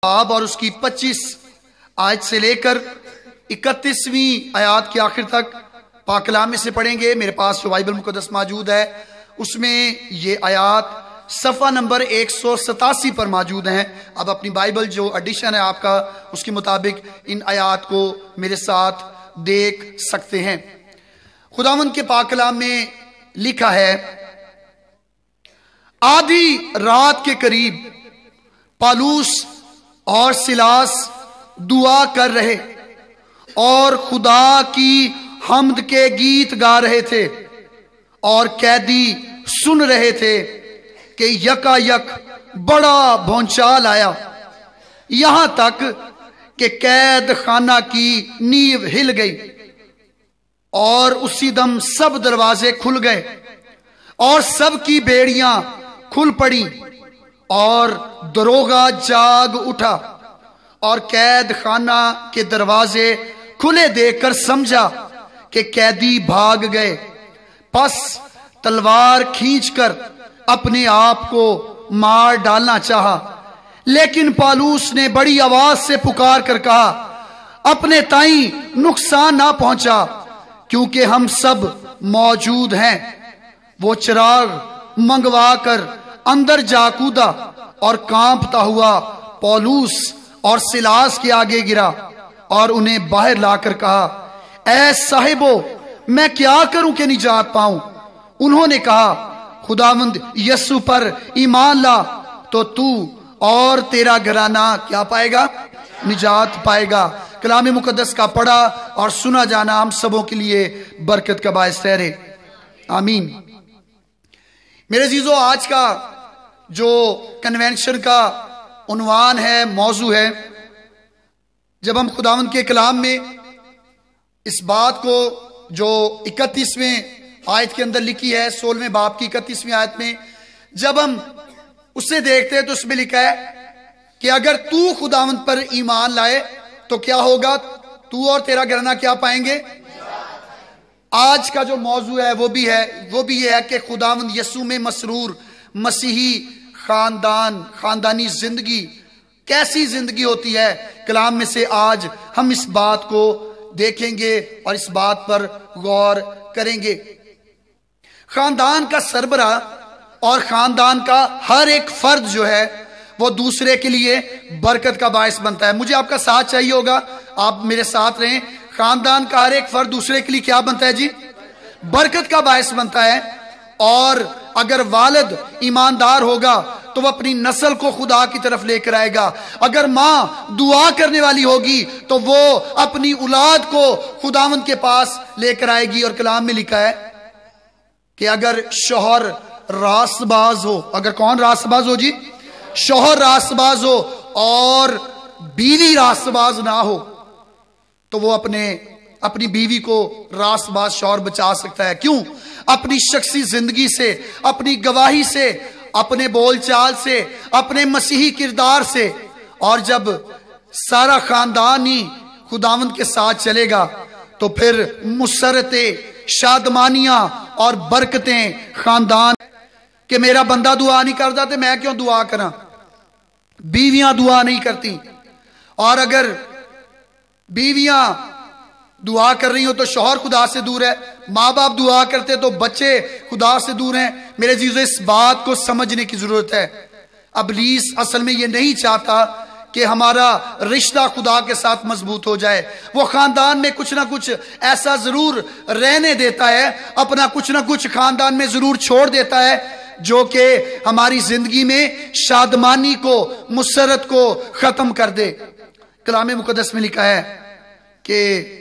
बाब और उसकी 25 आयत से लेकर 31वीं आयत के आखिर तक पाक कलाम में से पढ़ेंगे। मेरे पास जो बाइबल मुकद्दस मौजूद है उसमें ये आयत सफ़ा नंबर 187 पर मौजूद हैं। अब अपनी बाइबल जो एडिशन है आपका उसके मुताबिक इन आयत को मेरे साथ देख सकते हैं। खुदावंद के पाक कलाम में लिखा है, आधी रात के करीब पालूस और सिलास दुआ कर रहे और खुदा की हम्द के गीत गा रहे थे और कैदी सुन रहे थे कि यकायक बड़ा भौचाल आया, यहां तक कि कैद खाना की नींव हिल गई और उसी दम सब दरवाजे खुल गए और सब की बेड़ियां खुल पड़ी और दरोगा जाग उठा और कैद खाना के दरवाजे खुले देखकर समझा कि कैदी भाग गए। बस तलवार खींचकर अपने आप को मार डालना चाहा, लेकिन पालूस ने बड़ी आवाज से पुकार कर कहा, अपने ताई नुकसान ना पहुंचा क्योंकि हम सब मौजूद हैं। वो चिराग मंगवा कर अंदर जा कूदा और कांपता हुआ पौलुस और सिलास के आगे गिरा और उन्हें बाहर लाकर कहा, ऐ साहिबो, मैं क्या करूं कि निजात पाऊं? उन्होंने कहा, खुदावंद यसु पर ईमान ला तो तू और तेरा घराना क्या पाएगा? निजात पाएगा। कलाम मुकद्दस का पढ़ा और सुना जाना हम सबों के लिए बरकत का बायस ठहरे, आमीन। मेरे जीजो, आज का जो कन्वेंशन का उन्वान है, मौजू है, जब हम खुदावंद के कलाम में इस बात को जो 31वें आयत के अंदर लिखी है, 16वें बाब की 31वीं आयत में जब हम उससे देखते हैं तो उसमें लिखा है कि अगर तू खुदावंद पर ईमान लाए तो क्या होगा? तू और तेरा घराना क्या पाएंगे? आज का जो मौजू है वो भी ये है कि खुदावंद यसू में मसरूर मसीही खानदान, खानदानी जिंदगी कैसी जिंदगी होती है। कलाम में से आज हम इस बात को देखेंगे और इस बात पर गौर करेंगे। खानदान का सरबरा और खानदान का हर एक फर्द जो है वो दूसरे के लिए बरकत का बायस बनता है। मुझे आपका साथ चाहिए होगा, आप मेरे साथ रहें। खानदान का हर एक फर्द दूसरे के लिए क्या बनता है जी? बरकत का बायस बनता है। और अगर वालिद ईमानदार होगा तो वह अपनी नस्ल को खुदा की तरफ लेकर आएगा। अगर मां दुआ करने वाली होगी तो वो अपनी औलाद को खुदावंद के पास लेकर आएगी। और कलाम में लिखा है कि अगर शौहर रास्तबाज हो, अगर कौन रास्तबाज हो जी? शौहर रास्तबाज हो और बीवी रास्तबाज ना हो तो वो अपनी बीवी को रास्तबाज शौहर बचा सकता है। क्यों? अपनी शख्सी जिंदगी से, अपनी गवाही से, अपने बोलचाल से, अपने मसीही किरदार से। और जब सारा खानदान ही खुदावंद के साथ चलेगा तो फिर मुसरतें, शादमानियां और बरकतें खानदान कि मेरा बंदा दुआ नहीं करता तो मैं क्यों दुआ करा? बीवियां दुआ नहीं करती, और अगर बीवियां दुआ कर रही हो तो शौहर खुदा से दूर है, माँ बाप दुआ करते तो बच्चे खुदा से दूर हैं। मेरे जीजों, इस बात को समझने की जरूरत है। इब्लीस असल में ये नहीं चाहता कि हमारा रिश्ता खुदा के साथ मजबूत हो जाए। वो खानदान में कुछ ना कुछ ऐसा जरूर रहने देता है, अपना कुछ ना कुछ खानदान में जरूर छोड़ देता है जो कि हमारी जिंदगी में शादमानी को, मुसरत को खत्म कर दे। कलाम मुकद्दस में लिखा है कि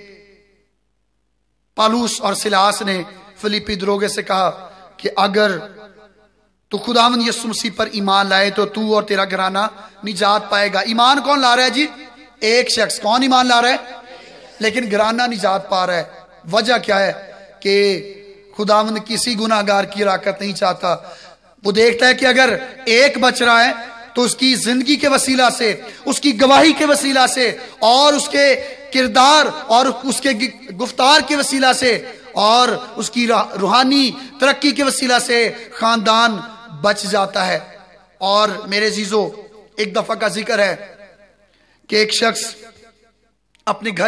पालूस और सिलास ने फिलिप्पी दरोगे से कहा कि अगर तू खुदावंद यीशु मसीह पर ईमान लाए तो तू और तेरा घराना निजात पाएगा। ईमान कौन ला रहा है जी? एक शख्स। कौन ईमान ला रहा है? लेकिन घराना निजात पा रहा है। वजह क्या है? कि खुदावंद किसी गुनाहगार की हलाकत नहीं चाहता। वो देखता है कि अगर एक बच रहा है तो उसकी जिंदगी के वसीला से, उसकी गवाही के वसीला से और उसके किरदार और उसके गुफ्तार के वसीला से और उसकी रूहानी तरक्की के वसीला से खानदान बच जाता है। और मेरे जीजो, एक दफा का जिक्र है کہ ایک شخص اپنے گھر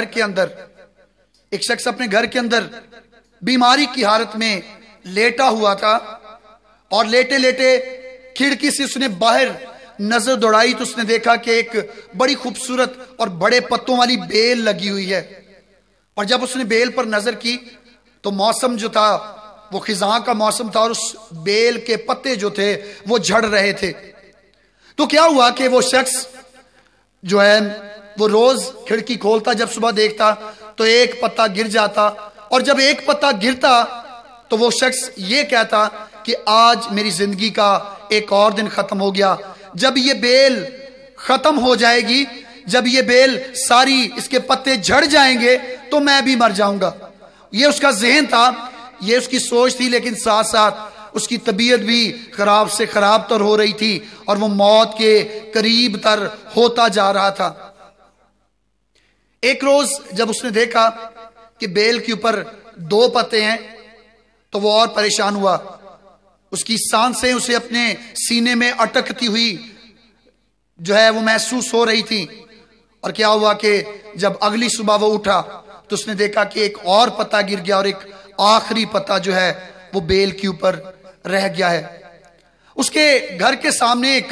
کے اندر بیماری کی حالت میں لیٹا ہوا تھا، اور لیٹے لیٹے کھڑکی سے اس نے باہر نظر دوڑائی تو اس نے دیکھا کہ ایک بڑی خوبصورت اور بڑے پتوں والی بیل لگی ہوئی ہے، اور جب اس نے بیل پر نظر کی تو موسم جو تھا وہ خزاں کا موسم تھا، اور اس بیل کے پتے جو تھے وہ جھڑ رہے تھے۔ تو کیا ہوا کہ وہ شخص جو ہے وہ روز کھڑکی کھولتا، جب صبح دیکھتا تو ایک پتا گر جاتا، اور جب ایک پتا گرتا تو وہ شخص یہ کہتا کہ آج میری زندگی کا ایک اور دن ختم ہو گیا، جب یہ بیل ختم ہو جائے گی، جب یہ بیل ساری اس کے پتے جھڑ جائیں گے تو میں بھی مر جاؤں گا۔ یہ اس کا ذہن تھا، یہ اس کی سوچ تھی، لیکن ساتھ ساتھ اس کی طبیعت بھی خراب سے خراب تر ہو رہی تھی، اور وہ موت کے قریب تر ہوتا جا رہا تھا۔ ایک روز جب اس نے دیکھا کہ بیل کے اوپر 2 پتے ہیں تو وہ اور پریشان ہوا، اس کی سانسیں اسے اپنے سینے میں اٹکتی ہوئی جو ہے وہ محسوس ہو رہی تھی۔ اور کیا ہوا کہ جب اگلی صبح وہ اٹھا تو اس نے دیکھا کہ ایک اور پتا گر گیا، اور ایک آخری پتا جو ہے وہ بیل کے اوپر رہ گیا ہے۔ اس کے گھر کے سامنے ایک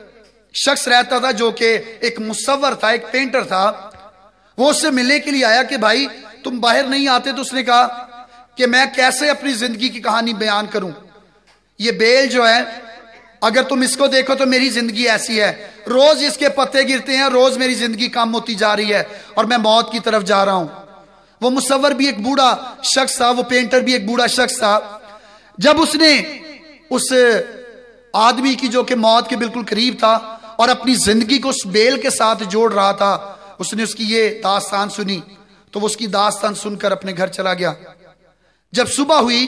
شخص رہتا تھا جو کہ ایک مصور تھا، ایک پینٹر تھا۔ وہ اس سے ملنے کے لیے آیا کہ بھائی تم باہر نہیں آتے، تو اس نے کہا کہ میں کیسے اپنی زندگی کی کہانی بیان کروں، یہ بیل جو ہے اگر تم اس کو دیکھو تو میری زندگی ایسی ہے، روز اس کے پتے گرتے ہیں، روز میری زندگی کم ہوتی جا رہی ہے اور میں موت کی طرف جا رہا ہوں۔ وہ مصور بھی ایک بوڑھا شخص تھا، وہ پینٹر بھی ایک بوڑھا شخص تھا۔ جب اس نے اس آدمی کی جو کہ موت کے بالکل قریب تھا اور اپنی زندگی کو اس بیل کے ساتھ جوڑ رہا تھا، اس نے اس کی یہ داستان سنی تو وہ اس کی داستان سن کر اپنے گھر چلا گیا۔ جب صبح ہوئی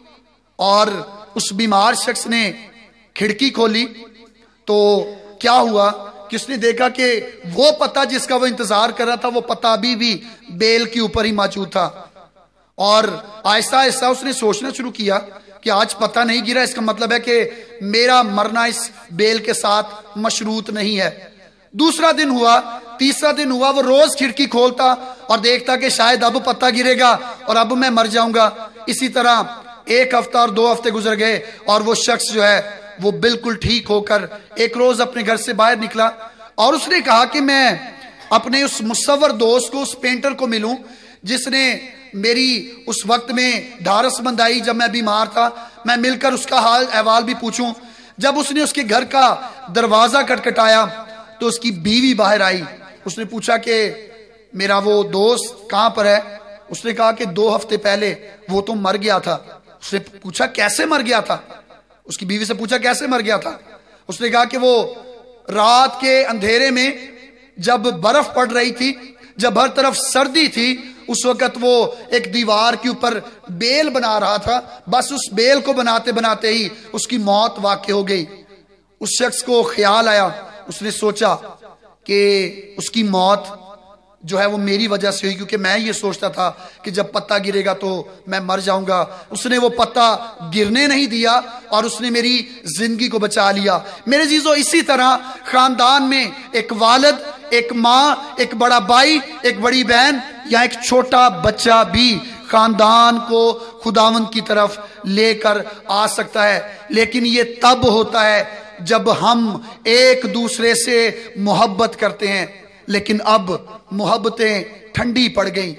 اور اس بیمار شخص نے کھڑکی کھولی تو کیا ہوا کہ اس نے دیکھا کہ وہ پتا جس کا وہ انتظار کر رہا تھا وہ پتا بھی بیل کے اوپر ہی موجود تھا، اور آہستہ آہستہ اس نے سوچنا شروع کیا کہ آج پتا نہیں گرا، اس کا مطلب ہے کہ میرا مرنا اس بیل کے ساتھ مشروط نہیں ہے۔ دوسرا دن ہوا، تیسرا دن ہوا، وہ روز کھڑکی کھولتا اور دیکھتا کہ شاید اب پتا گرے گا اور اب میں مر جاؤں گا۔ اسی طرح 1 ہفتہ اور 2 ہفتے گزر گئے، اور وہ شخص جو ہے وہ بالکل ٹھیک ہو کر ایک روز اپنے گھر سے باہر نکلا، اور اس نے کہا کہ میں اپنے اس مصور دوست کو، اس پینٹر کو ملوں جس نے میری اس وقت میں ڈھارس مند آئی جب میں بیمار تھا، میں مل کر اس کا حال احوال بھی پوچھوں۔ جب اس نے اس کے گھر کا دروازہ کٹکھٹایا تو اس کی بیوی باہر آئی۔ اس نے پوچھا کہ میرا وہ دوست کہاں پر ہے؟ اس نے کہا کہ 2 ہفتے پہلے وہ تو مر گیا تھا۔ اس نے پوچھا کیسے مر گیا تھا؟ اس کی بیوی سے پوچھا کیسے مر گیا تھا؟ اس نے کہا کہ وہ رات کے اندھیرے میں جب برف پڑ رہی تھی، جب ہر طرف سردی تھی، اس وقت وہ ایک دیوار کے اوپر بیل بنا رہا تھا، بس اس بیل کو بناتے بناتے ہی اس کی موت واقع ہو گئی۔ اس شخص کو خیال آیا، اس نے سوچا کہ اس کی موت جو ہے وہ میری وجہ سے ہوئی، کیونکہ میں یہ سوچتا تھا کہ جب پتا گرے گا تو میں مر جاؤں گا۔ اس نے وہ پتا گرنے نہیں دیا اور اس نے میری زندگی کو بچا لیا۔ میرے عزیزو، اسی طرح خاندان میں ایک والد، ایک ماں، ایک بڑا بھائی، ایک بڑی بہن یا ایک چھوٹا بچہ بھی خاندان کو خداوند کی طرف لے کر آ سکتا ہے، لیکن یہ تب ہوتا ہے جب ہم ایک دوسرے سے محبت کرتے ہیں۔ لیکن اب محبتیں ٹھنڈی پڑ گئیں۔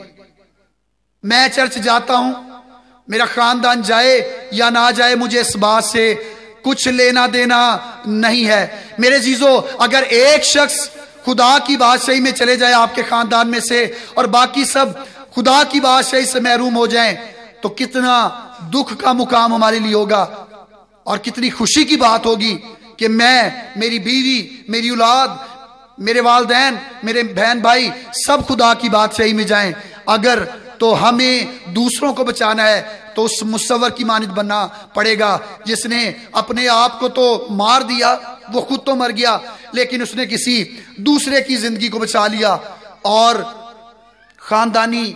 میں چرچ جاتا ہوں، میرا خاندان جائے یا نہ جائے، مجھے اس بات سے کچھ لینا دینا نہیں ہے۔ میرے عزیزو، اگر ایک شخص خدا کی بادشاہی میں چلے جائے آپ کے خاندان میں سے اور باقی سب خدا کی بادشاہی سے محروم ہو جائیں تو کتنا دکھ کا مقام ہمارے لیے ہوگا، اور کتنی خوشی کی بات ہوگی کہ میں، میری بیوی، میری اولاد، میرے والدین، میرے بہن بھائی سب خدا کی بادشاہی میں جائیں۔ اگر تو ہمیں دوسروں کو بچانا ہے تو اس مصور کی مانند بننا پڑے گا جس نے اپنے آپ کو تو مار دیا، وہ خود تو مر گیا، لیکن اس نے کسی دوسرے کی زندگی کو بچا لیا۔ اور خاندانی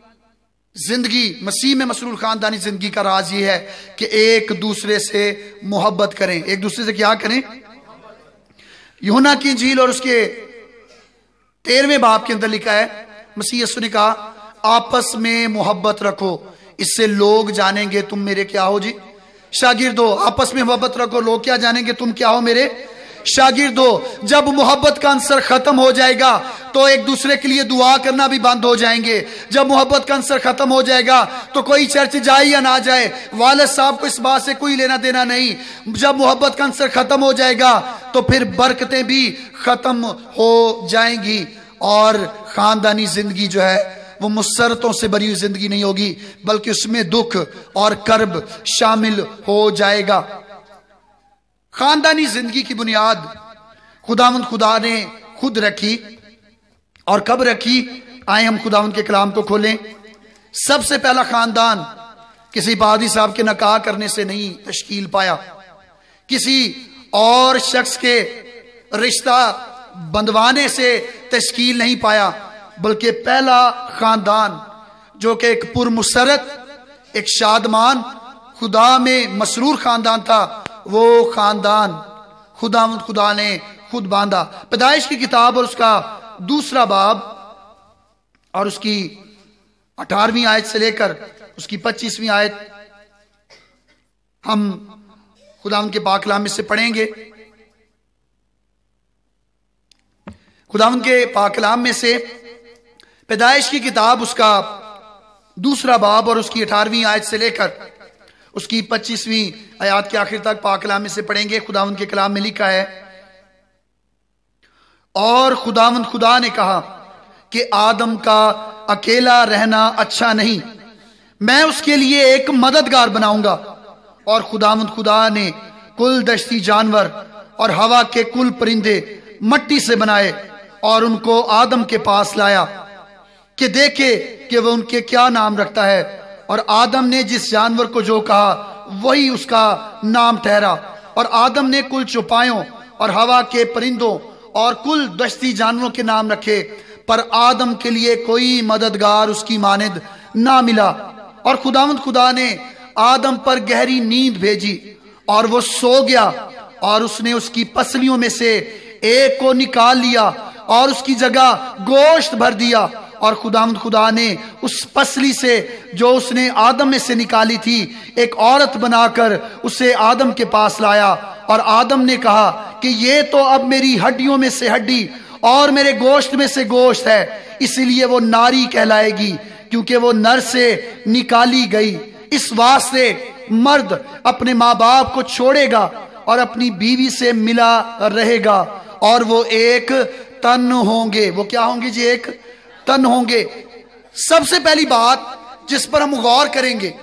زندگی، مسیح میں مسرور خاندانی زندگی کا راز یہ ہے کہ ایک دوسرے سے محبت کریں۔ ایک دوسرے سے کیا کریں؟ یوحنا کی انجیل اور اس کے 13वें बाब के अंदर लिखा है, मसीह यीशु ने कहा आपस में मोहब्बत रखो, इससे लोग जानेंगे तुम मेरे क्या हो जी शागिर्द हो। आपस में मोहब्बत रखो, लोग क्या जानेंगे तुम क्या हो मेरे शागिर्द हो। जब मोहब्बत का अंसर खत्म हो जाएगा तो एक दूसरे के लिए दुआ करना भी बंद हो जाएंगे। जब मोहब्बत का अंसर खत्म हो जाएगा तो कोई चर्च जाए या ना जाए, वालिद साहब को इस बात से कोई लेना देना नहीं। जब मोहब्बत का अंसर खत्म हो जाएगा तो फिर बरकतें भी खत्म हो जाएंगी और खानदानी जिंदगी जो है वो मुसरतों से भरी हुई जिंदगी नहीं होगी, बल्कि उसमें दुख और कर्ब शामिल हो जाएगा। खानदानी जिंदगी की बुनियाद खुदावंद खुदा ने खुद रखी, और कब रखी? आए हम खुदावंद के कलाम को खोलें। सबसे पहला खानदान किसी पादी साहब के निकाह करने से नहीं तश्कील पाया, किसी और शख्स के रिश्ता बंधवाने से तश्कील नहीं पाया, बल्कि पहला खानदान जो कि एक पुरमुसरत, एक शादमान, खुदा में मसरूर खानदान था, वो खानदान खुदावंद खुदा ने खुद बांधा। पैदाइश की किताब और उसका 2 बाब और उसकी 18वीं आयत से लेकर उसकी 25वीं आयत हम खुदावंद के पाक कलाम में से पढ़ेंगे। खुदावंद के पाक कलाम में से पैदाइश की किताब उसका 2 बाब और उसकी 18वीं आयत से लेकर उसकी 25वीं आयत के आखिर तक पाक कलाम में से पढ़ेंगे। खुदावंद के कलाम में लिखा है, और खुदावंद खुदा ने कहा कि आदम का अकेला रहना अच्छा नहीं, मैं उसके लिए एक मददगार बनाऊंगा। और खुदावंद खुदा ने कुल दश्ती जानवर और हवा के कुल परिंदे मट्टी से बनाए और उनको आदम के पास लाया कि देखे कि वह उनके क्या नाम रखता है। और आदम ने जिस जानवर को जो कहा वही उसका नाम ठहरा। और आदम ने कुल चौपायों और हवा के परिंदों और कुल दश्ती जानवरों के नाम रखे, पर आदम के लिए कोई मददगार उसकी मानिद ना मिला। और खुदावंद खुदा ने आदम पर गहरी नींद भेजी और वो सो गया, और उसने उसकी पसलियों में से एक को निकाल लिया और उसकी जगह गोश्त भर दिया। और खुदावंद खुदा ने उस पसली से जो उसने आदम में से निकाली थी एक औरत बनाकर उसे आदम के पास लाया। और आदम ने कहा कि ये तो अब मेरी हड्डियों में से हड्डी और मेरे गोश्त में से गोश्त है, इसलिए वो नारी कहलाएगी, क्योंकि वो नर से निकाली गई। इस वास्ते मर्द अपने माँ बाप को छोड़ेगा और अपनी बीवी से मिला रहेगा, और वो एक तन होंगे। वो क्या होंगे जी? एक तन होंगे। सबसे पहली बात जिस पर हम गौर करेंगे,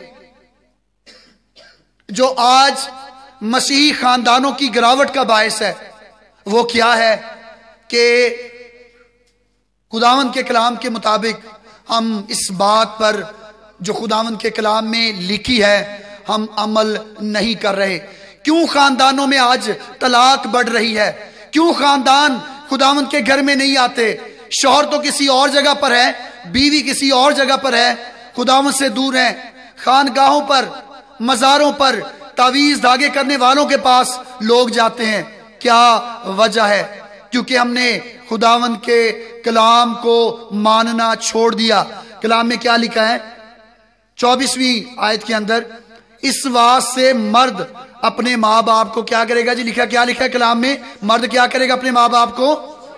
जो आज मसीही खानदानों की गिरावट का बायस है, वो क्या है कि खुदावंद के कलाम के मुताबिक हम इस बात पर जो खुदावंद के कलाम में लिखी है हम अमल नहीं कर रहे। क्यों खानदानों में आज तलाक बढ़ रही है? क्यों खानदान खुदावंद के घर में नहीं आते? शौहर तो किसी और जगह पर है, बीवी किसी और जगह पर है, खुदावंद से दूर है। खानगाहों पर, मज़ारों पर तावीज़ धागे करने वालों के पास लोग जाते हैं। क्या वजह है? क्योंकि हमने खुदावंद के कलाम को मानना छोड़ दिया। कलाम में क्या लिखा है? 24वीं आयत के अंदर, इस वास्ते मर्द अपने माँ बाप को क्या करेगा जी? लिखा, क्या लिखा है कलाम में? मर्द क्या करेगा? अपने माँ बाप को।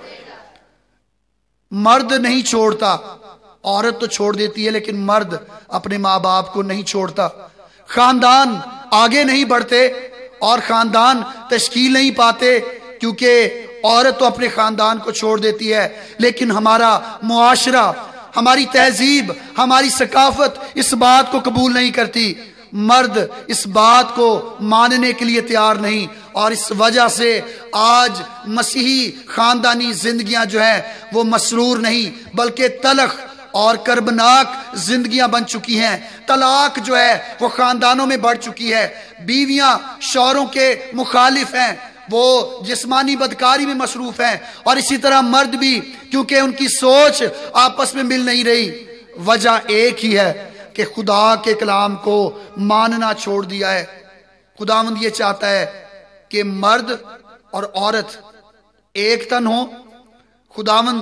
मर्द नहीं छोड़ता, औरत तो छोड़ देती है, लेकिन मर्द अपने माँ बाप को नहीं छोड़ता। खानदान आगे नहीं बढ़ते और खानदान तश्कील नहीं पाते, क्योंकि औरत तो अपने खानदान को छोड़ देती है, लेकिन हमारा मुआशरा, हमारी तहजीब, हमारी सकाफत इस बात को कबूल नहीं करती। मर्द इस बात को मानने के लिए तैयार नहीं, और इस वजह से आज मसीही खानदानी जिंदगियां जो है वो मसरूर नहीं बल्कि तलख और कर्बनाक जिंदगियां बन चुकी हैं। तलाक जो है वो खानदानों में बढ़ चुकी है। बीवियां शौहरों के मुखालिफ हैं, वो जिस्मानी बदकारी में मसरूफ हैं, और इसी तरह मर्द भी, क्योंकि उनकी सोच आपस में मिल नहीं रही। वजह एक ही है कि खुदा के कलाम को मानना छोड़ दिया है। खुदावंद ये चाहता है कि मर्द और औरत एक तन हो। खुदावंद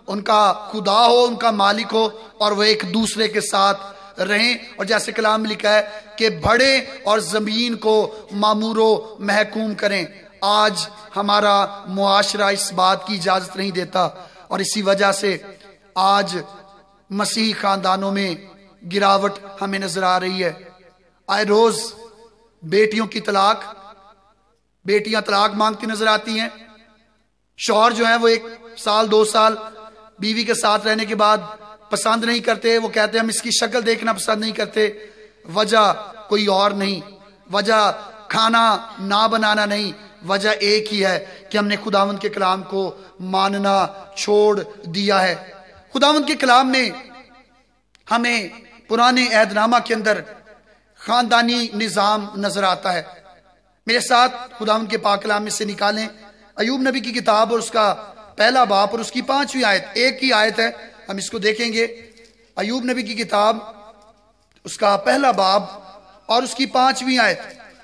ان کا خدا ہو، ان کا مالک ہو، اور وہ ایک دوسرے کے ساتھ رہیں، اور جیسے کلام میں لکھا ہے کہ بڑھیں اور زمین کو معمور و محکوم کریں۔ آج ہمارا معاشرہ اس بات کی اجازت نہیں دیتا، اور اسی وجہ سے آج مسیحی خاندانوں میں گراوٹ ہمیں نظر آ رہی ہے۔ آئے روز بیٹیوں کی طلاق، بیٹیاں طلاق مانگتی نظر آتی ہیں، شوہر جو ہیں وہ 1 سال 2 سال بیوی کے ساتھ رہنے کے بعد پسند نہیں کرتے، وہ کہتے ہیں ہم اس کی شکل دیکھنا پسند نہیں کرتے۔ وجہ کوئی اور نہیں، وجہ کھانا نہ بنانا نہیں، وجہ ایک ہی ہے کہ ہم نے خداوند کے کلام کو ماننا چھوڑ دیا ہے۔ خداوند کے کلام میں ہمیں پرانے عہد نامہ کے اندر خاندانی نظام نظر آتا ہے۔ میرے ساتھ خداوند کے پاک کلام میں سے نکالیں ایوب نبی کی کتاب اور اس کا 1 باب اور اس کی 5ویں آیت، ایک ہی آیت ہے، ہم اس کو دیکھیں گے۔ ایوب نبی کی کتاب اس کا 1 باب اور اس کی 5ویں آیت۔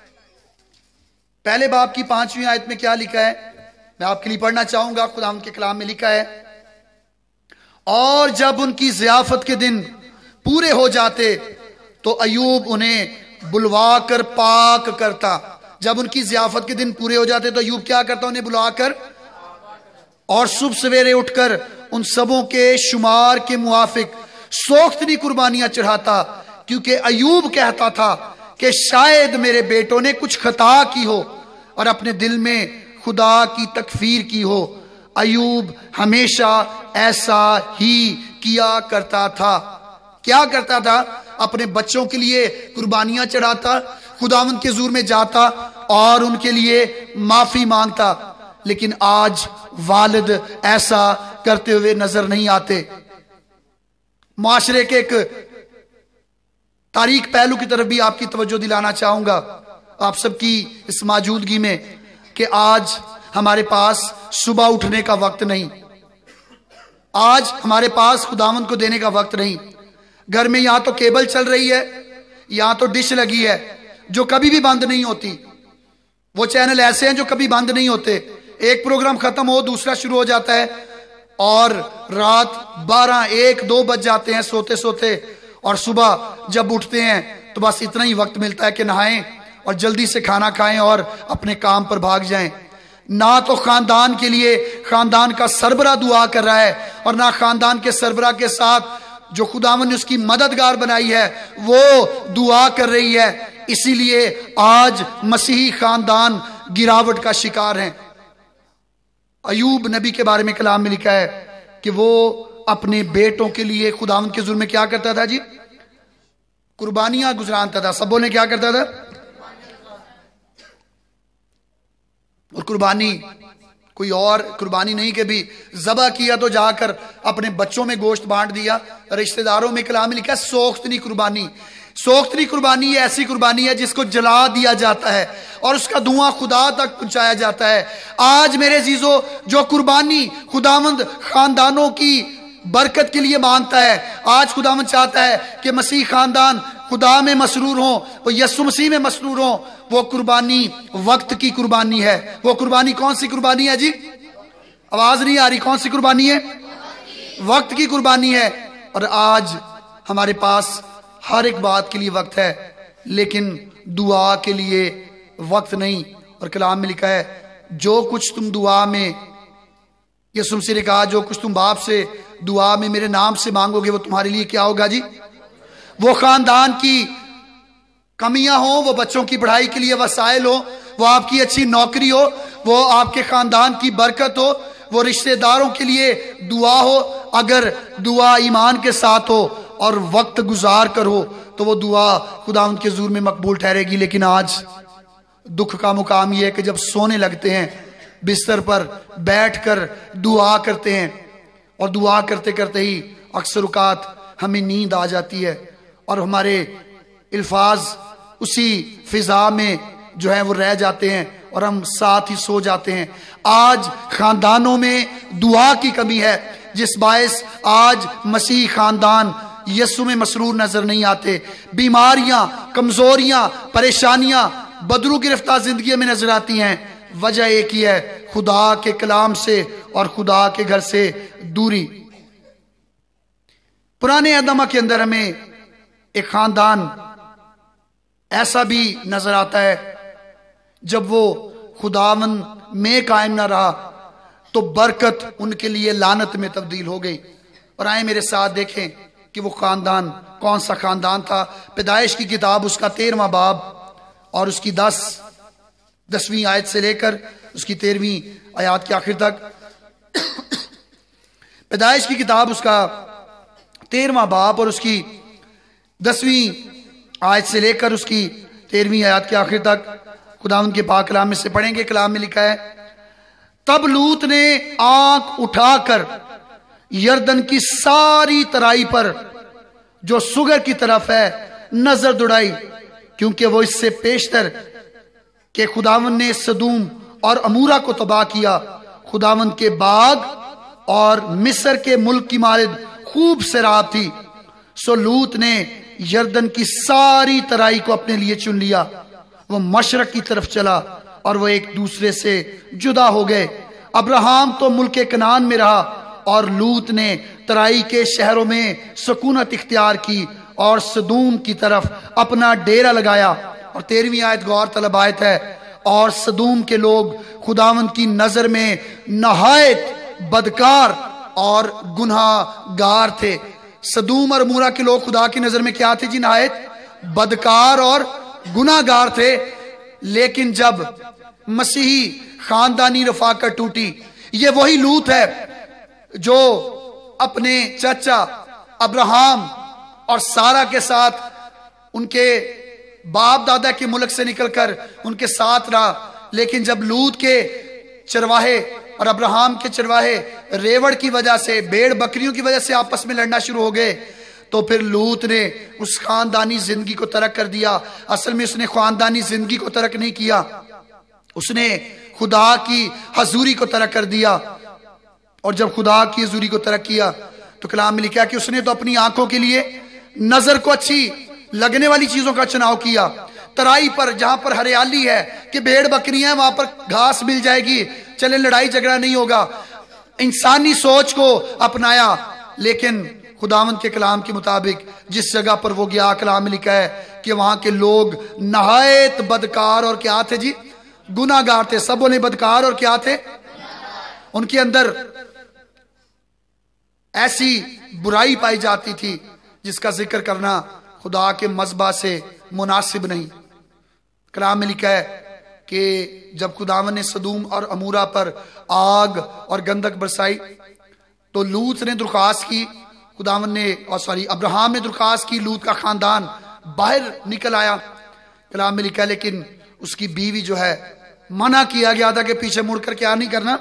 1 باب کی 5ویں آیت میں کیا لکھا ہے، میں آپ کے لیے پڑھنا چاہوں گا۔ خداوند کے کلام میں لکھا ہے، اور جب ان کی ضیافت کے دن پورے ہو جاتے تو ایوب انہیں بلوا کر پاک کرتا۔ جب ان کی ضیافت کے دن پورے ہو جاتے تو ایوب کیا کرتا، انہیں بلوا کر، اور صبح سویرے اٹھ کر ان سبوں کے شمار کے موافق سوختنی قربانیاں چڑھاتا، کیونکہ ایوب کہتا تھا کہ شاید میرے بیٹوں نے کچھ خطا کی ہو اور اپنے دل میں خدا کی تکفیر کی ہو۔ ایوب ہمیشہ ایسا ہی کیا کرتا تھا۔ کیا کرتا تھا؟ اپنے بچوں کے لیے قربانیاں چڑھاتا، خداوند کے حضور میں جاتا اور ان کے لیے معافی مانگتا، لیکن آج والد ایسا کرتے ہوئے نظر نہیں آتے۔ معاشرے کے ایک تاریخ پہلو کی طرف بھی آپ کی توجہ دلانا چاہوں گا آپ سب کی اس موجودگی میں، کہ آج ہمارے پاس صبح اٹھنے کا وقت نہیں، آج ہمارے پاس خداوند کو دینے کا وقت نہیں۔ گھر میں یہاں تو کیبل چل رہی ہے، یہاں تو ڈش لگی ہے جو کبھی بھی بند نہیں ہوتی، وہ چینل ایسے ہیں جو کبھی بند نہیں ہوتے، ایک پروگرام ختم ہو دوسرا شروع ہو جاتا ہے، اور رات 12 1 2 بج جاتے ہیں سوتے سوتے، اور صبح جب اٹھتے ہیں تو بس اتنا ہی وقت ملتا ہے کہ نہائیں اور جلدی سے کھانا کھائیں اور اپنے کام پر بھاگ جائیں۔ نہ تو خاندان کے لیے خاندان کا سربراہ دعا کر رہا ہے، اور نہ خاندان کے سربراہ کے ساتھ جو خداوند نے اس کی مددگار بنائی ہے وہ دعا کر رہی ہے۔ اسی لیے آج مسیحی خاندان گراوٹ کا شکار ہیں۔ ایوب نبی کے بارے میں کلام میں لکھا ہے کہ وہ اپنے بیٹوں کے لیے خداوند کے حضور میں کیا کرتا تھا جی؟ قربانیاں گزرانتا تھا۔ سب بولیں کیا کرتا تھا؟ اور قربانی کوئی اور قربانی نہیں کہ بھی ذبح کیا تو جا کر اپنے بچوں میں گوشت بانٹ دیا، رشتہ داروں میں کلام میں لکھا ہے سوختنی قربانی۔ سوختنی قربانی یہ ایسی قربانی ہے جس کو جلا دیا جاتا ہے اور اس کا دھواں خدا تک پہنچایا جاتا ہے۔ آج میرے عزیزو، جو قربانی خداوند خاندانوں کی برکت کے لیے مانگتا ہے، آج خداوند چاہتا ہے کہ مسیح خاندان خدا میں مسرور ہوں، وہ یسو مسیح میں مسرور ہوں۔ وہ قربانی وقت کی قربانی ہے۔ وہ قربانی کون سی قربانی ہے جی؟ آواز نہیں آ رہی، کون سی قربانی ہے؟ وقت کی قربانی ہے۔ اور آج ہمارے پاس ہر ایک بات کے لیے وقت ہے، لیکن دعا کے لیے وقت نہیں۔ اور کلام میں لکھا ہے جو کچھ تم دعا میں، یسوع مسیح نے کہا جو کچھ تم باپ سے دعا میں میرے نام سے مانگو گے وہ تمہارے لیے کیا ہوگا جی؟ وہ خاندان کی کمیاں ہوں، وہ بچوں کی پڑھائی کے لیے وسائل ہو، وہ آپ کی اچھی نوکری ہو، وہ آپ کے خاندان کی برکت ہو، وہ رشتہ داروں کے لیے دعا ہو، اگر دعا ایمان کے ساتھ ہو اور وقت گزار کر ہو تو وہ دعا خداوند کے حضور میں مقبول ٹھہرے گی۔ لیکن آج دکھ کا مقام یہ ہے کہ جب سونے لگتے ہیں بستر پر بیٹھ کر دعا کرتے ہیں، اور دعا کرتے کرتے ہی اکثر اوقات ہمیں نیند آ جاتی ہے اور ہمارے الفاظ اسی فضا میں جو ہے وہ رہ جاتے ہیں اور ہم ساتھ ہی سو جاتے ہیں۔ آج خاندانوں میں دعا کی کمی ہے، جس باعث آج مسیحی خاندان یسوع میں مسرور نظر نہیں آتے۔ بیماریاں، کمزوریاں، پریشانیاں بدرو گرفتار زندگی میں نظر آتی ہیں۔ وجہ ایک ہی ہے، خدا کے کلام سے اور خدا کے گھر سے دوری۔ پرانے عہد نامہ کے اندر ہمیں ایک خاندان ایسا بھی نظر آتا ہے جب وہ خداوند میں قائم نہ رہا تو برکت ان کے لیے لعنت میں تبدیل ہو گئی. اور آئیں میرے ساتھ دیکھیں کہ وہ خاندان کون سا خاندان تھا. پیدائش کی کتاب اس کا 13واں باب اور اس کی 10ویں آیت سے لے کر اس کی 13ویں آیات کے آخر تک. پیدائش کی کتاب اس کا 13واں باب اور اس کی 10ویں آیت سے لے کر اس کی 13ویں آیات کے آخر تک خداوند کے پاک کلام میں سے پڑھیں گے. کلام میں لکھا ہے، تب لوط نے آنکھ اٹھا کر یردن کی ساری ترائی پر جو سگر کی طرف ہے نظر دوڑائی، کیونکہ وہ اس سے پیشتر کہ خداوند نے سدوم اور امورا کو تباہ کیا، خداوند کے باغ اور مصر کے ملک کی مارد خوب سیراب تھی. سو لوط نے یردن کی ساری ترائی کو اپنے لیے چن لیا. وہ مشرق کی طرف چلا اور وہ ایک دوسرے سے جدا ہو گئے. ابراہام تو ملک کنعان میں رہا اور لوط نے ترائی کے شہروں میں سکونت اختیار کی اور سدوم کی طرف اپنا ڈیرا لگایا. اور 13ویں آیت غور طلب آیت ہے، اور سدوم کے لوگ خداوند کی نظر میں نہایت بدکار اور گناہ گار تھے. سدوم اور امورا کے لوگ خدا کی نظر میں کیا تھے جی؟ نہایت بدکار اور گناہ گار تھے. لیکن جب مسیحی خاندانی رفاقت ٹوٹی، یہ وہی لوط ہے جو اپنے چچا ابراہام اور سارہ کے ساتھ ان کے باپ دادا کے ملک سے نکل کر ان کے ساتھ رہا. لیکن جب لوط کے چرواہے اور ابراہام کے چرواہے ریوڑ کی وجہ سے، بیڑ بکریوں کی وجہ سے آپس میں لڑنا شروع ہو گئے، تو پھر لوط نے اس خاندانی زندگی کو ترک کر دیا. اصل میں اس نے خاندانی زندگی کو ترک نہیں کیا، اس نے خدا کی حضوری کو ترک کر دیا. اور جب خدا کی حضوری کو ترک کیا تو کلام میں لکھا کہ اس نے تو اپنی آنکھوں کے لیے نظر کو اچھی لگنے والی چیزوں کا چناؤ کیا. ترائی پر جہاں پر ہریالی ہے کہ بھیڑ بکریاں ہیں، وہاں پر گھاس مل جائے گی، چلے لڑائی جھگڑا نہیں ہوگا، انسانی سوچ کو اپنایا. لیکن خداوند کے کلام کے مطابق جس جگہ پر وہ گیا، کلام میں لکھا ہے کہ وہاں کے لوگ نہایت بدکار اور کیا تھے جی؟ گناہ گار تھے. سب بولے بدکار اور کیا تھے؟ ان کے اندر ایسی برائی پائی جاتی تھی جس کا ذکر کرنا خدا کے مذبح سے مناسب نہیں. کلام میں لکھا ہے کہ جب خداوند نے سدوم اور امورا پر آگ اور گندک برسائی تو لوط نے درخواست کی، ابراہام نے درخواست کی، لوط کا خاندان باہر نکل آیا. کلام میں لکھا ہے لیکن اس کی بیوی جو ہے، منع کیا گیا تھا کہ پیچھے مڑ کر کیا نہیں کرنا،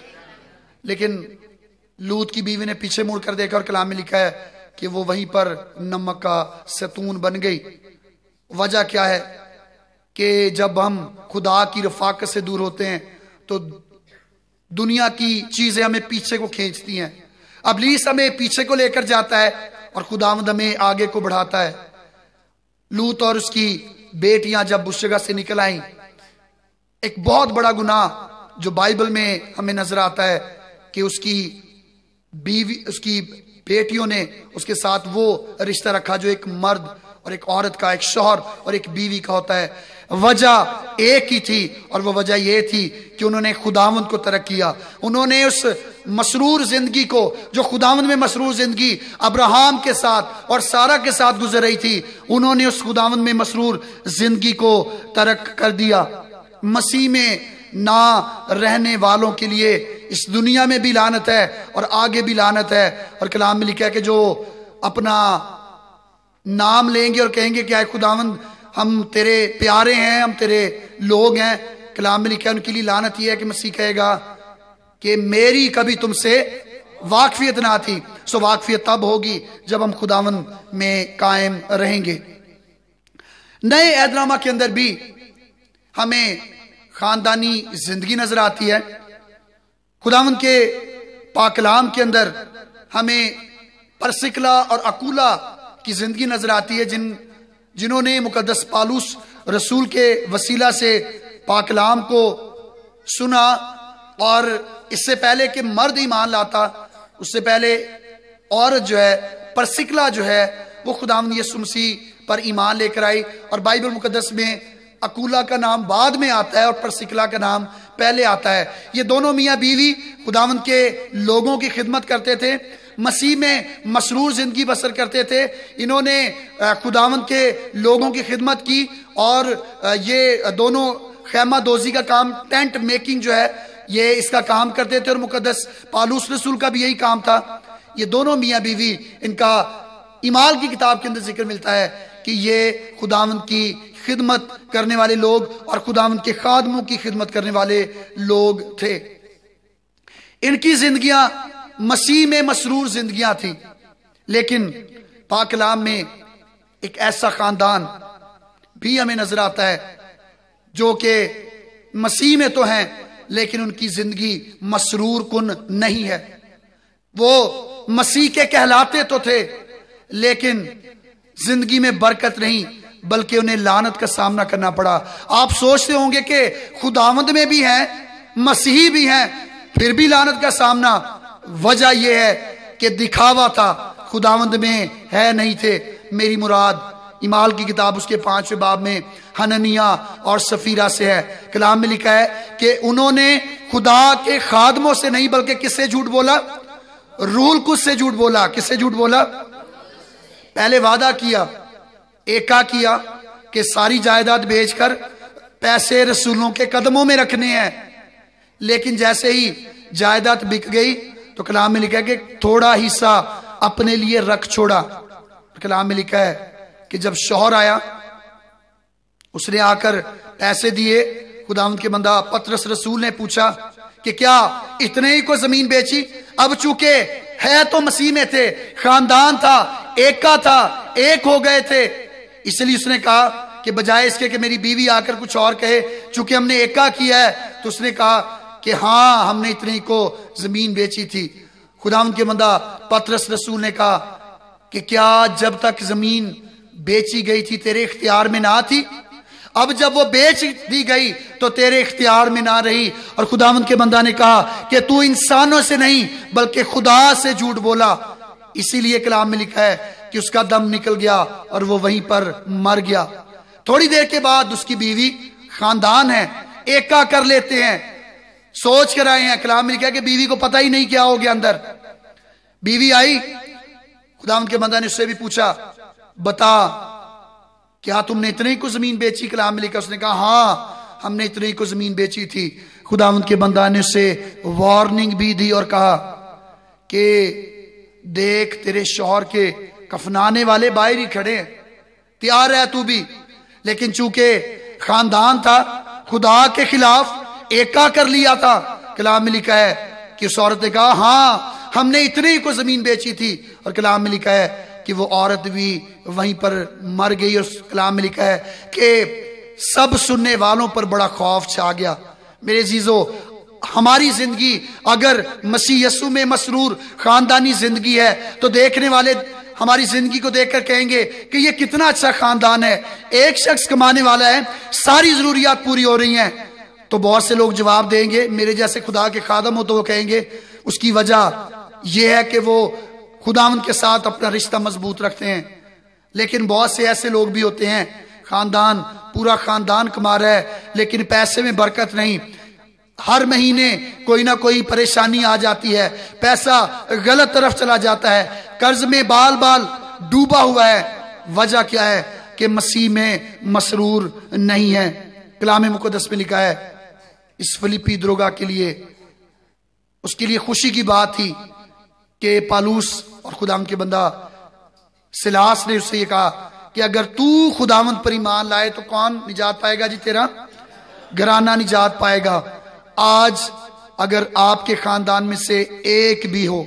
لیکن لوط کی بیوی نے پیچھے مڑ کر دیکھا اور کلام میں لکھا ہے کہ وہ وہیں پر نمک کا ستون بن گئی. وجہ کیا ہے کہ جب ہم خدا کی رفاقت سے دور ہوتے ہیں تو دنیا کی چیزیں ہمیں پیچھے کو کھینچتی ہیں. ابلیس ہمیں پیچھے کو لے کر جاتا ہے اور خداوند ہمیں آگے کو بڑھاتا ہے. لوط اور اس کی بیٹیاں جب اس جگہ سے نکل آئیں، ایک بہت بڑا گناہ جو بائبل میں ہمیں نظر آتا ہے کہ اس کی بیوی، اس کی بیٹیوں نے اس کے ساتھ وہ رشتہ رکھا جو ایک مرد اور ایک عورت کا، ایک شوہر اور ایک بیوی کا ہوتا ہے. وجہ ایک ہی تھی اور وہ وجہ یہ تھی کہ انہوں نے خداوند کو ترک کیا. انہوں نے اس مسرور زندگی کو، جو خداوند میں مسرور زندگی ابراہام کے ساتھ اور سارہ کے ساتھ گزر رہی تھی، انہوں نے اس خداوند میں مسرور زندگی کو ترک کر دیا. مسیح میں نہ رہنے والوں کے لیے اس دنیا میں بھی لعنت ہے اور آگے بھی لعنت ہے. اور کلام میں لکھا ہے کہ جو اپنا نام لیں گے اور کہیں گے کہ اے خداوند ہم تیرے پیارے ہیں، ہم تیرے لوگ ہیں، کلام میں لکھا ہے ان کے لیے لعنت یہ ہے کہ مسیح کہے گا کہ میری کبھی تم سے واقفیت نہ تھی. سو واقفیت تب ہوگی جب ہم خداوند میں قائم رہیں گے. نئے عہد نامہ کے اندر بھی ہمیں خاندانی زندگی نظر آتی ہے. خداوند کے پاک کلام کے اندر ہمیں پرسکلا اور اکولا کی زندگی نظر آتی ہے، جنہوں نے مقدس پالوس رسول کے وسیلہ سے پاک کلام کو سنا. اور اس سے پہلے کہ مرد ایمان لاتا، اس سے پہلے عورت جو ہے پرسکلا جو ہے وہ خداوند یسوع مسیح پر ایمان لے کر آئی، اور بائبل مقدس میں اکولا کا نام بعد میں آتا ہے اور پرسکلا کا نام پہلے آتا ہے۔ یہ دونوں میاں بیوی خداوند کے لوگوں کی خدمت کرتے تھے، مسیح میں مسرور زندگی بسر کرتے تھے۔ انہوں نے خداوند کے لوگوں کی خدمت کی، اور یہ دونوں خیمہ دوزی کا کام، ٹینٹ میکنگ جو ہے، یہ اس کا کام کرتے تھے، اور مقدس پالوس رسول کا بھی یہی کام تھا۔ یہ دونوں میاں بیوی، ان کا اعمال کی کتاب کے اندر ذکر ملتا ہے کہ یہ خداوند کی خدمت کرنے والے لوگ اور خداوند کے خادموں کی خدمت کرنے والے لوگ تھے۔ ان کی زندگیاں مسیح میں مسرور زندگیاں تھیں، لیکن پاک کلام میں ایک ایسا خاندان بھی ہمیں نظر آتا ہے جو کہ مسیح میں تو ہیں لیکن ان کی زندگی مسرور کن نہیں ہے۔ وہ مسیح کے کہلاتے تو تھے لیکن زندگی میں برکت نہیں، بلکہ انہیں لعنت کا سامنا کرنا پڑا۔ آپ سوچتے ہوں گے کہ خداوند میں بھی ہیں، مسیحی بھی ہیں، پھر بھی لعنت کا سامنا۔ وجہ یہ ہے کہ دکھاوا تھا، خداوند میں ہے نہیں تھے۔ میری مراد اعمال کی کتاب اس کے 5ویں باب میں حنانیہ اور سفیرہ سے ہے۔ کلام میں لکھا ہے کہ انہوں نے خدا کے خادموں سے نہیں بلکہ کس سے جھوٹ بولا؟ روح القدس سے جھوٹ بولا۔ کس سے جھوٹ بولا؟ پہلے وعدہ کیا، ایکا کیا کہ ساری جائیداد بیچ کر پیسے رسولوں کے قدموں میں رکھنے ہیں، لیکن جیسے ہی جائیداد بک گئی تو کلام میں لکھا ہے کہ تھوڑا حصہ اپنے لیے رکھ چھوڑا۔ کلام میں لکھا ہے کہ جب شوہر آیا اس نے آ کر پیسے دیے۔ خداوند کے بندہ پطرس رسول نے پوچھا کہ کیا اتنے ہی کو زمین بیچی؟ اب چونکہ ہے تو مسیح میں تھے، خاندان تھا، ایک کا تھا، ایک ہو گئے تھے، اس لیے اس نے کہا کہ بجائے اس کے کہ میری بیوی آ کر کچھ اور کہے، چونکہ ہم نے ایکا کیا ہے، تو اس نے کہا کہ ہاں ہم نے اتنے ہی کو زمین بیچی تھی۔ خداوند کے بندہ پطرس رسول نے کہا کہ کیا جب تک زمین بیچی گئی تھی تیرے اختیار میں نہ تھی؟ اب جب وہ بیچ دی گئی تو تیرے اختیار میں نہ رہی۔ اور خداوند کے بندہ نے کہا کہ تو انسانوں سے نہیں بلکہ خدا سے جھوٹ بولا، اسی لیے کلام میں لکھا ہے کہ اس کا دم نکل گیا اور وہ وہیں پر مر گیا۔ تھوڑی دیر کے بعد اس کی بیوی، خاندان ہے، ایکا کر لیتے ہیں، سوچ کر آئے ہیں۔ کلام میں لکھا ہے کہ بیوی کو پتہ ہی نہیں کیا ہو گیا اندر۔ بیوی آئی، خداوند کے بندہ نے اس سے بھی پوچھا بتا کیا تم نے اتنے ہی کو زمین بیچی؟ کلام میں لکھا، اس نے کہا ہاں ہم نے اتنے ہی کو زمین بیچی تھی۔ خداوند کے بندہ نے اسے وارننگ بھی دی اور کہا کہ دیکھ تیرے شوہر کے کفنانے والے باہر ہی کھڑے ہیں، تیار ہے تو بھی۔ لیکن چونکہ خاندان تھا، خدا کے خلاف ایکا کر لیا تھا، کلام میں لکھا ہے کہ اس عورت نے کہا ہاں ہم نے اتنے ہی کو زمین بیچی تھی، اور کلام میں لکھا ہے کہ وہ عورت بھی وہیں پر مر گئی۔ اور کلام میں لکھا ہے کہ سب سننے والوں پر بڑا خوف چھا گیا۔ میرے عزیزو، ہماری زندگی اگر مسیح یسوع میں مسرور خاندانی زندگی ہے تو دیکھنے والے ہماری زندگی کو دیکھ کر کہیں گے کہ یہ کتنا اچھا خاندان ہے، ایک شخص کمانے والا ہے، ساری ضروریات پوری ہو رہی ہیں۔ تو بہت سے لوگ جواب دیں گے، میرے جیسے خدا کے خادم ہو تو وہ کہیں گے اس کی وجہ یہ ہے کہ وہ خداوند کے ساتھ اپنا رشتہ مضبوط رکھتے ہیں۔ لیکن بہت سے ایسے لوگ بھی ہوتے ہیں، خاندان، پورا خاندان کما رہا ہے لیکن پیسے میں برکت نہیں، ہر مہینے کوئی نہ کوئی پریشانی آ جاتی ہے، پیسہ غلط طرف چلا جاتا ہے، قرض میں بال بال ڈوبا ہوا ہے۔ وجہ کیا ہے؟ کہ مسیح میں مسرور نہیں ہے۔ کلام مقدس میں لکھا ہے اس فلیپی دروگا کے لیے، اس کے لیے خوشی کی بات تھی کہ پالوس اور خداوند کے بندہ سلاس نے اس سے یہ کہا کہ اگر تو خداوند پر ایمان لائے تو کون نجات پائے گا؟ جی تیرا گھرانہ نجات پائے گا۔ آج اگر آپ کے خاندان میں سے ایک بھی ہو،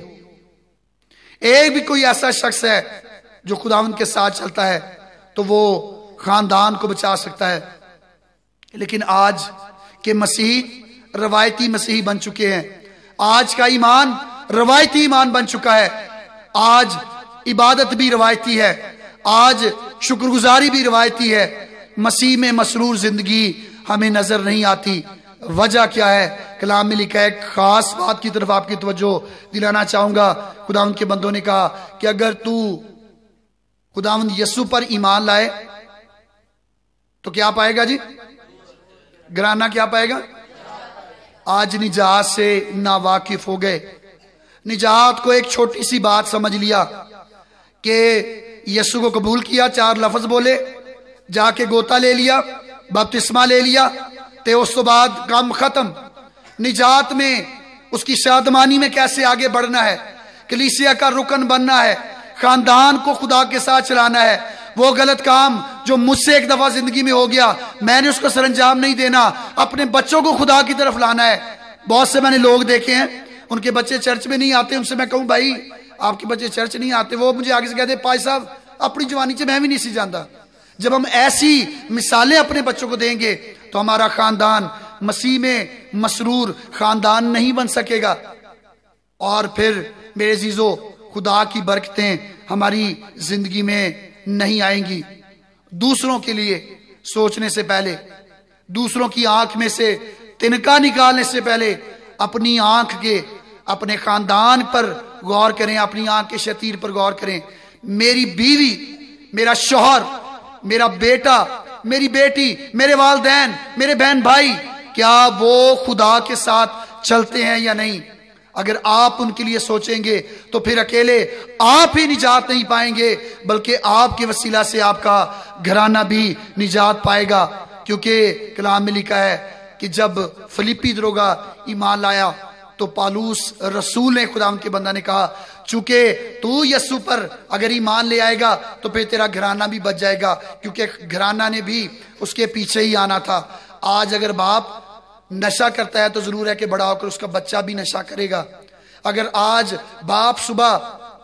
ایک بھی کوئی ایسا شخص ہے جو خداوند کے ساتھ چلتا ہے تو وہ خاندان کو بچا سکتا ہے۔ لیکن آج کے مسیحی روایتی مسیحی بن چکے ہیں، آج کا ایمان روایتی ایمان بن چکا ہے، آج عبادت بھی روایتی ہے، آج شکر گزاری بھی روایتی ہے، مسیح میں مسرور زندگی ہمیں نظر نہیں آتی۔ وجہ کیا ہے؟ کلام میں لکھا ہے، ایک خاص بات کی طرف آپ کی توجہ دلانا چاہوں گا۔ خداوند کے بندوں نے کہا کہ اگر تو خداوند یسوع پر ایمان لائے تو کیا پائے گا جی؟ گرانہ کیا پائے گا؟ آج نجات سے ناواقف ہو گئے، نجات کو ایک چھوٹی سی بات سمجھ لیا کہ یسوع کو قبول کیا، 4 لفظ بولے، جا کے گوتا لے لیا، بپتسمہ لے لیا، تے اس تو بعد کام ختم۔ نجات میں اس کی شادمانی میں کیسے آگے بڑھنا ہے، کلیسیا کا رکن بننا ہے، خاندان کو خدا کے ساتھ چلانا ہے۔ وہ غلط کام جو مجھ سے ایک دفعہ زندگی میں ہو گیا، میں نے اس کو سر انجام نہیں دینا، اپنے بچوں کو خدا کی طرف لانا ہے۔ بہت سے میں نے لوگ دیکھے ہیں، ان کے بچے چرچ میں نہیں آتے، ان سے میں کہوں بھائی آپ کے بچے چرچ نہیں آتے، وہ مجھے آگے سے کہتے پائی صاحب اپنی جوانی سے میں بھی نہیں سی جانتا۔ جب ہم ایسی مثالیں اپنے بچوں کو دیں گے تو ہمارا خاندان مسیح میں مسرور خاندان نہیں بن سکے گا۔ اور پھر میرے عزیزو، خدا کی برکتیں ہماری زندگی میں نہیں آئیں گی۔ دوسروں کے لیے سوچنے سے پہلے، دوسروں کی آنکھ میں سے تنکا نکالنے سے پہلے اپنی آنکھ کے، اپنے خاندان پر غور کریں، اپنی آنکھ کے شتیر پر غور کریں۔ میری بیوی، میرا شوہر، میرا بیٹا، میری بیٹی، میرے والدین، میرے بہن بھائی، کیا وہ خدا کے ساتھ چلتے ہیں یا نہیں؟ اگر آپ ان کے لیے سوچیں گے تو پھر اکیلے آپ ہی نجات نہیں پائیں گے، بلکہ آپ کے وسیلہ سے آپ کا گھرانہ بھی نجات پائے گا۔ کیونکہ کلام میں لکھا ہے کہ جب فلیپی دروگا ایمان لایا تو پالوس رسول نے، خدا کے بندہ نے کہا چونکہ تو یسوع پر اگر ایمان لے آئے گا تو پھر تیرا گھرانہ بھی بچ جائے گا، کیونکہ گھرانہ نے بھی اس کے پیچھے ہی آنا تھا۔ آج اگر باپ نشہ کرتا ہے تو ضرور ہے کہ بڑا ہو کر اس کا بچہ بھی نشہ کرے گا۔ اگر آج باپ صبح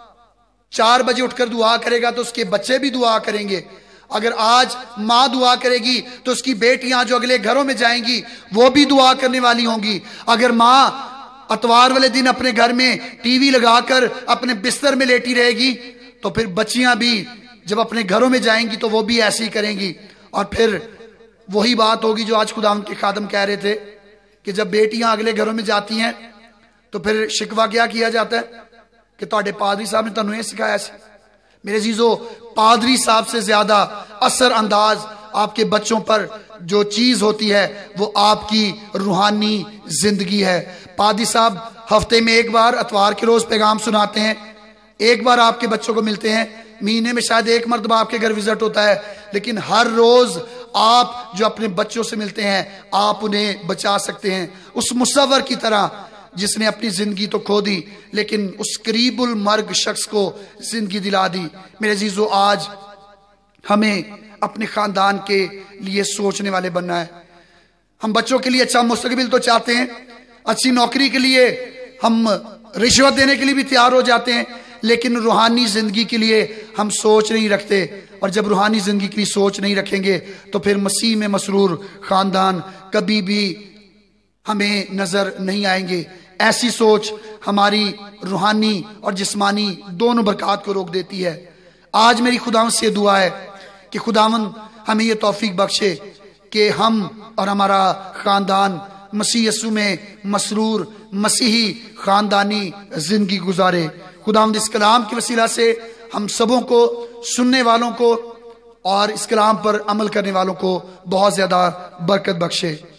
4 بجے اٹھ کر دعا کرے گا تو اس کے بچے بھی دعا کریں گے۔ اگر آج ماں دعا کرے گی تو اس کی بیٹیاں جو اگلے گھروں میں جائیں گی وہ بھی دعا کرنے والی ہوں گی۔ اگر ماں اتوار والے دن اپنے گھر میں ٹی وی لگا کر اپنے بستر میں لیٹی رہے گی تو پھر بچیاں بھی جب اپنے گھروں میں جائیں گی تو وہ بھی ایسے ہی کریں گی۔ اور پھر وہی بات ہوگی جو آج خداوند کے خادم کہہ رہے تھے کہ جب بیٹیاں اگلے گھروں میں جاتی ہیں تو پھر شکوہ کیا جاتا ہے کہ تواڈے پادری صاحب نے تانوں یہ سکھایا سی۔ میرے عزیزو، پادری صاحب سے زیادہ اثر انداز آپ کے بچوں پر جو چیز ہوتی ہے وہ آپ کی روحانی زندگی ہے۔ پادری صاحب ہفتے میں ایک بار اتوار کے روز پیغام سناتے ہیں، ایک بار آپ کے بچوں کو ملتے ہیں، مہینے میں شاید 1 مرتبہ آپ کے گھر وزٹ ہوتا ہے، لیکن ہر روز آپ جو اپنے بچوں سے ملتے ہیں آپ انہیں بچا سکتے ہیں۔ اس مصور کی طرح جس نے اپنی زندگی تو کھو دی لیکن اس قریب المرگ شخص کو زندگی دلا دی۔ میرے عزیزو، آج ہمیں اپنے خاندان کے لیے سوچنے والے بننا ہے۔ ہم بچوں کے لیے اچھا مستقبل تو چاہتے ہیں، اچھی نوکری کے لیے ہم رشوت دینے کے لیے بھی تیار ہو جاتے ہیں، لیکن روحانی زندگی کے لیے ہم سوچ نہیں رکھتے۔ اور جب روحانی زندگی کے لیے سوچ نہیں رکھیں گے تو پھر مسیح میں مسرور خاندان کبھی بھی ہمیں نظر نہیں آئیں گے۔ ایسی سوچ ہماری روحانی اور جسمانی دونوں برکات کو روک دیتی ہے۔ آج میری خداوند سے دعا ہے کہ خداوند ہمیں یہ توفیق بخشے کہ ہم اور ہمارا خاندان مسیح یسوع میں مسرور مسیحی خاندانی زندگی گزارے۔ خداوند اس کلام کے وسیلہ سے ہم سبوں کو، سننے والوں کو اور اس کلام پر عمل کرنے والوں کو بہت زیادہ برکت بخشے۔